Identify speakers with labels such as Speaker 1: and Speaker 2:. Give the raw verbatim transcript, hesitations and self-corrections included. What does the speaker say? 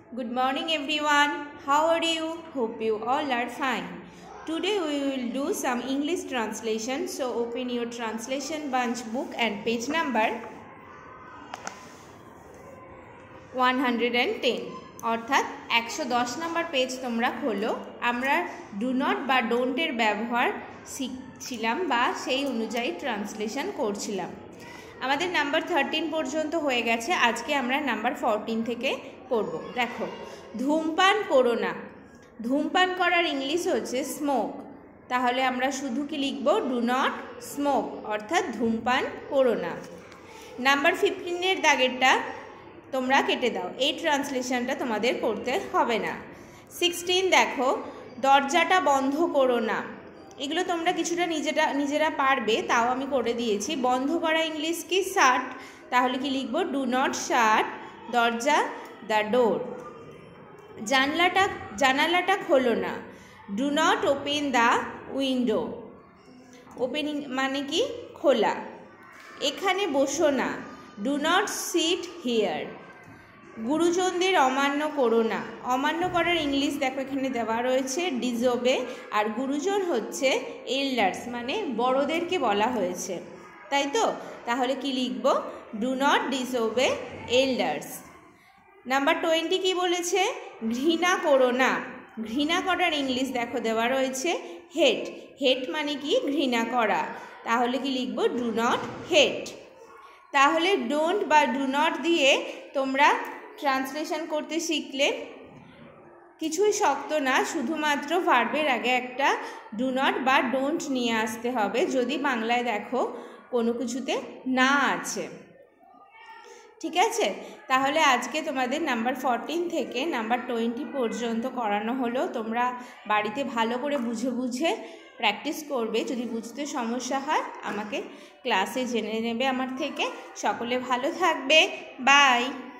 Speaker 1: Good morning everyone. How are you? Hope you all are fine. Today we will do some English translation. So open your translation bunch book and page number one hundred ten. অর্থাৎ একশো দশ নম্বর page তোমরা খোলো। আমরা do not বা ডোন্টের ব্যবহার শিখছিলাম বা সেই অনুযায়ী ট্রান্সলেশন করছিলাম। আমাদের নাম্বার থার্টিন পর্যন্ত হয়ে গেছে। আজকে আমরা নাম্বার ফোরটিন থেকে পড়ব। দেখো, ধূমপান করো না। ধূমপান করার ইংলিশ হচ্ছে স্মোক। তাহলে আমরা শুধু কি লিখব? ডু নট স্মোক, অর্থাৎ ধূমপান করো না। নাম্বার ফিফটিনের দাগেরটা তোমরা কেটে দাও, এই ট্রান্সলেশনটা তোমাদের করতে হবে না। সিক্সটিন দেখো, দরজাটা বন্ধ করো না। এগুলো তোমরা কিছুটা নিজেরা নিজেরা পারবে, তাও আমি করে দিয়েছি। বন্ধ করা ইংলিশ কি? শাট। তাহলে কি লিখব? ডু নট শাট দরজা, দ্য ডোর। জানলাটা জানালাটা খোলো না। Do not open the window. Opening মানে কি? খোলা। এখানে বসো না। Do not sit here. গুরুজনদের অমান্য করো না। অমান্য করার ইংলিশ দেখো এখানে দেওয়া রয়েছে, ডিজোবে। আর গুরুজন হচ্ছে এল্ডার্স, মানে বড়দেরকে বলা হয়েছে, তাই তো? তাহলে কি লিখব? Do not disobey elders. Number twenty কি বলেছে? ঘৃণা করো না। ঘৃণা করার ইংলিশ দেখো দেওয়া রয়েছে, হেট। হেট মানে কি? ঘৃণা করা। তাহলে কি লিখব? Do not hate. তাহলে ডোন্ট বা ডু নট দিয়ে তোমরা ট্রান্সলেশন করতে শিখলে। কিছুই শক্ত না, শুধুমাত্র ভার্বের আগে একটা ডু নট বা ডোন্ট নিয়ে আসতে হবে যদি বাংলায় দেখো কোনো কিছুতে না আছে। ঠিক আছে? তাহলে আজকে তোমাদের নাম্বার ফোরটিন থেকে নাম্বার টোয়েন্টি পর্যন্ত করানো হলো। তোমরা বাড়িতে ভালো করে বুঝে বুঝে প্র্যাকটিস করবে। যদি বুঝতে সমস্যা হয় আমাকে ক্লাসে জেনে নেবে আমার থেকে। সকলে ভালো থাকবে। বাই।